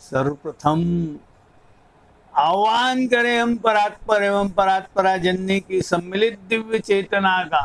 सर्वप्रथम आह्वान करें हम परात्पर एवं परात्परा जननी की सम्मिलित दिव्य चेतना का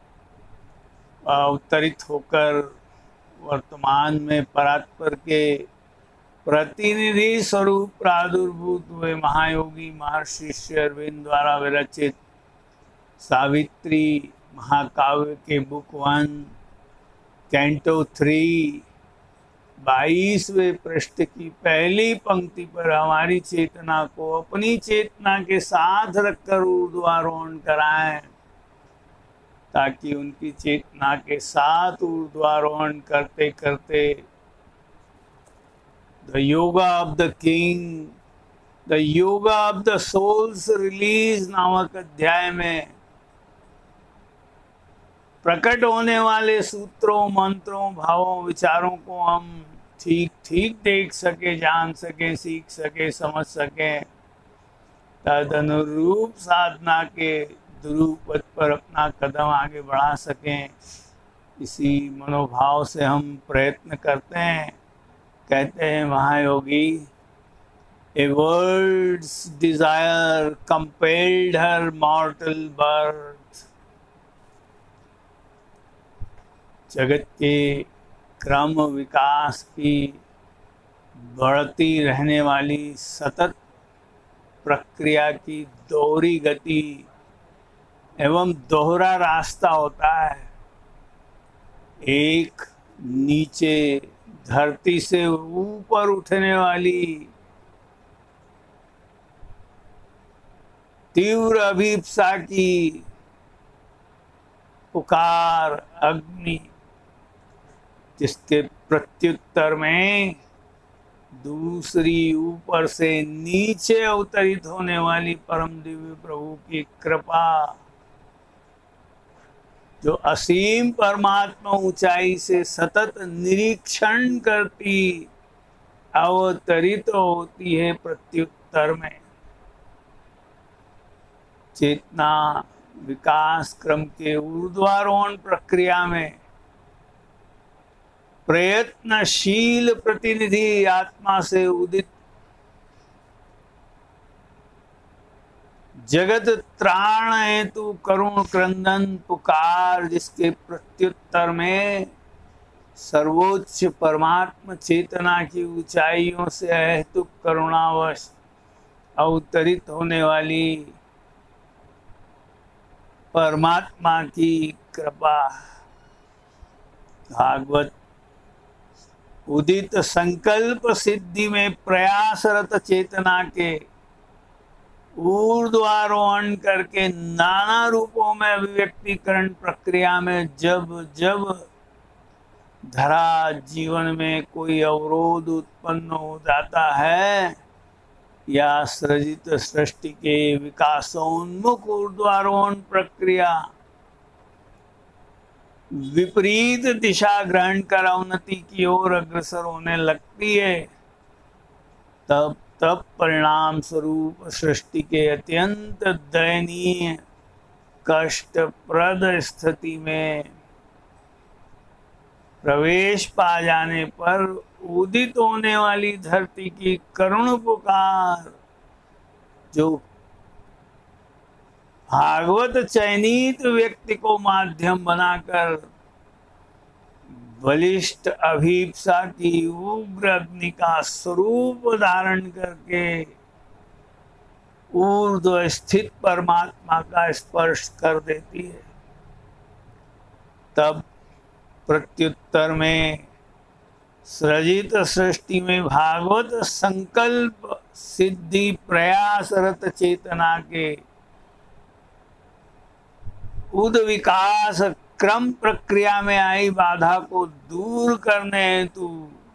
अवतरित होकर वर्तमान में परात्पर के प्रतिनिधि स्वरूप प्रादुर्भूत हुए महायोगी महर्षि श्री अरविंद द्वारा विरचित सावित्री महाकाव्य के बुक 1 कैंटो 3 22वें पृष्ठ की पहली पंक्ति पर हमारी चेतना को अपनी चेतना के साथ रखकर ऊर्ध्वारोहण कराएं, ताकि उनकी चेतना के साथ ऊर्ध्वारोहण करते करते the yoga of the king, the yoga of the soul's release नामक अध्याय में प्रकट होने वाले सूत्रों, मंत्रों, भावों, विचारों को हम ठीक ठीक देख सके, जान सके, सीख सके, समझ सके, तदनुरूप साधना के ध्रुव पथ पर अपना कदम आगे बढ़ा सकें। इसी मनोभाव से हम प्रयत्न करते हैं। कहते हैं महायोगी, a world's desire compelled her mortal birth. जगत के क्रम विकास की बढ़ती रहने वाली सतत प्रक्रिया की दोहरी गति एवं दोहरा रास्ता होता है। एक नीचे धरती से ऊपर उठने वाली तीव्र अभिप्सा की पुकार, अग्नि, जिसके प्रत्युत्तर में दूसरी ऊपर से नीचे अवतरित होने वाली परम दिव्य प्रभु की कृपा, जो असीम परमात्मा ऊंचाई से सतत निरीक्षण करती अवतरित होती है प्रत्युत्तर में। चेतना विकास क्रम के ऊर्ध्वारोहण प्रक्रिया में प्रयत्नशील प्रतिनिधि आत्मा से उदित जगत त्राण हेतु करुण क्रंदन पुकार, जिसके प्रत्युत्तर में सर्वोच्च परमात्मा चेतना की ऊंचाइयों से अहेतुक करुणावश अवतरित होने वाली परमात्मा की कृपा। भागवत उदित संकल्प सिद्धि में प्रयासरत चेतना के ऊर्ध्वारोहण करके नाना रूपों में अभिव्यक्तिकरण प्रक्रिया में जब जब धरा जीवन में कोई अवरोध उत्पन्न हो जाता है या सृजित सृष्टि के विकासोन्मुख ऊर्ध्वारोहण प्रक्रिया विपरीत दिशा ग्रहण कर अवनति की ओर अग्रसर होने लगती है, तब तब परिणाम स्वरूप सृष्टि के अत्यंत दयनीय कष्टप्रद स्थिति में प्रवेश पा जाने पर उदित होने वाली धरती की करुण पुकार, जो भागवत चयनित व्यक्ति को माध्यम बनाकर बलिष्ठ अभिप्सा की उग्र अग्नि का स्वरूप धारण करके ऊर्ध्व स्थित परमात्मा का स्पर्श कर देती है। तब प्रत्युत्तर में सृजित सृष्टि में भागवत संकल्प सिद्धि प्रयासरत चेतना के उद विकास क्रम प्रक्रिया में आई बाधा को दूर करने हेतु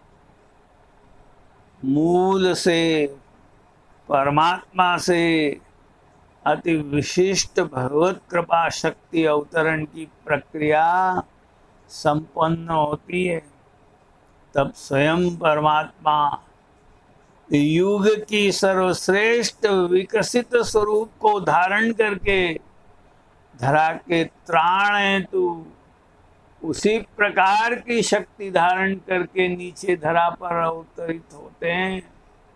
मूल से परमात्मा से अति विशिष्ट भगवत कृपा शक्ति अवतरण की प्रक्रिया संपन्न होती है। तब स्वयं परमात्मा युग की सर्वश्रेष्ठ विकसित स्वरूप को धारण करके धरा के त्राण हेतु उसी प्रकार की शक्ति धारण करके नीचे धरा पर अवतरित होते हैं।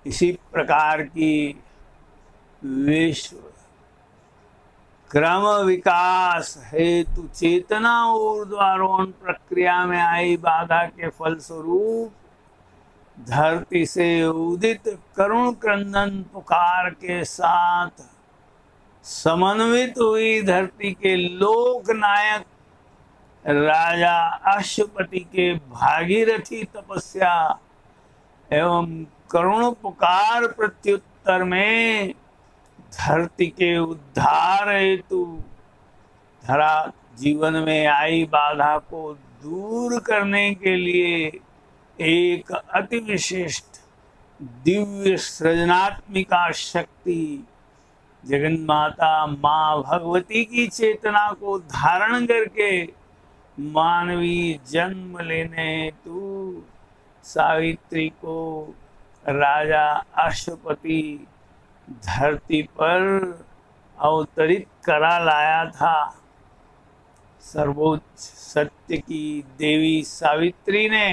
इसी प्रकार की विश्व क्रम विकास हेतु चेतना ऊर्ध्वारोहण प्रक्रिया में आई बाधा के फलस्वरूप धरती से उदित करुण क्रंदन पुकार के साथ समन्वित हुई धरती के लोकनायक राजा अश्वपति के भागीरथी तपस्या एवं करुण पुकार प्रत्युत्तर में धरती के उद्धार हेतु धरा जीवन में आई बाधा को दूर करने के लिए एक अति विशिष्ट दिव्य सृजनात्मिका शक्ति जगन माता माँ भगवती की चेतना को धारण करके मानवीय जन्म लेने हेतु सावित्री को राजा अश्वपति धरती पर अवतरित करा लाया था। सर्वोच्च सत्य की देवी सावित्री ने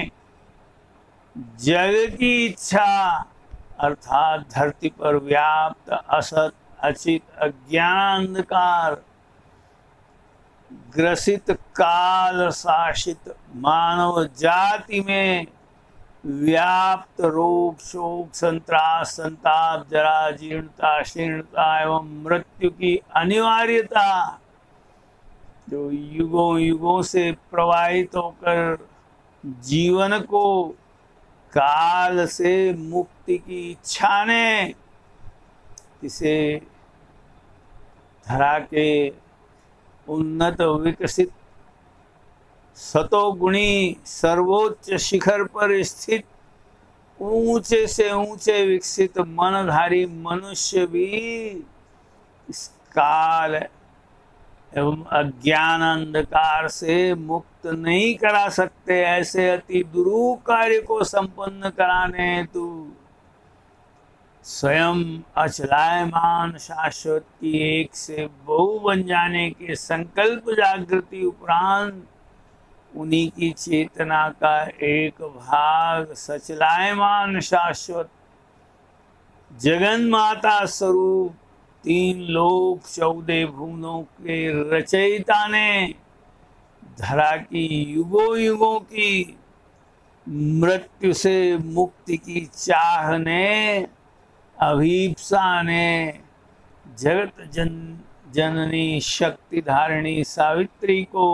जग की इच्छा अर्थात धरती पर व्याप्त असत अचित अज्ञान अंधकार ग्रसित काल शासित मानव जाति में व्याप्त रोग शोक संत्रास संताप जरा जीर्णता शीर्णता एवं मृत्यु की अनिवार्यता जो युगों युगों से प्रवाहित होकर जीवन को काल से मुक्ति की इच्छा ने इसे धरा के उन्नत विकसित सतोगुणी सर्वोच्च शिखर पर स्थित ऊंचे से ऊंचे विकसित मनधारी मनुष्य भी इस काल एवं अज्ञान अंधकार से मुक्त नहीं करा सकते। ऐसे अति दुरूह कार्य को संपन्न कराने हेतु स्वयं अचलायमान शाश्वत की एक से बहु बन जाने के संकल्प जागृति उपरांत उन्हीं की चेतना का एक भाग सचलायमान शाश्वत जगन माता स्वरूप 3 लोक 14 भुवनों के रचयिता ने धरा की युगों युगों की मृत्यु से मुक्ति की चाह ने अभीप्सा ने जगत जननी शक्ति धारिणी सावित्री को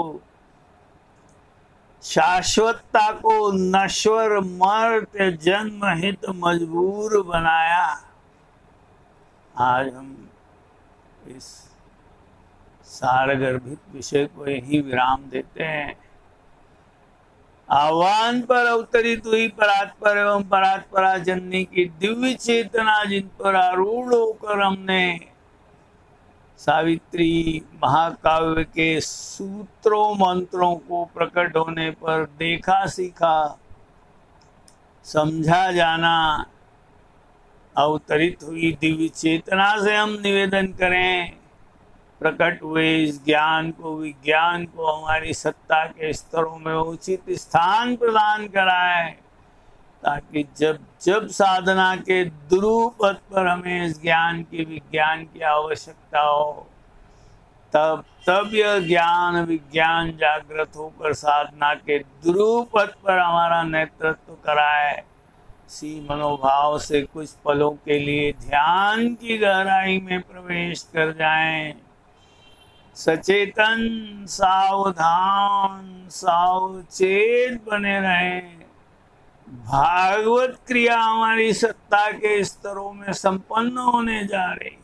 शाश्वतता को नश्वर मर्त्य जन्म हित मजबूर बनाया। आज हम इस सारगर्भित विषय को यही विराम देते हैं। आह्वान पर अवतरित हुई परात्पर एवं परात्परा जननी की दिव्य चेतना जिन पर आरूढ़ होकर हमने सावित्री महाकाव्य के सूत्रों मंत्रों को प्रकट होने पर देखा सीखा समझा जाना अवतरित हुई दिव्य चेतना से हम निवेदन करें प्रकट हुए इस ज्ञान को विज्ञान को हमारी सत्ता के स्तरों में उचित स्थान प्रदान कराए ताकि जब जब साधना के दुरूह पथ पर हमें इस ज्ञान की विज्ञान की आवश्यकता हो तब तब यह ज्ञान विज्ञान जागृत होकर साधना के दुरूह पथ पर हमारा नेतृत्व कराए। इसी मनोभाव से कुछ पलों के लिए ध्यान की गहराई में प्रवेश कर जाएं। सचेतन सावधान सावचेत बने रहें। भागवत क्रिया हमारी सत्ता के स्तरों में संपन्न होने जा रही।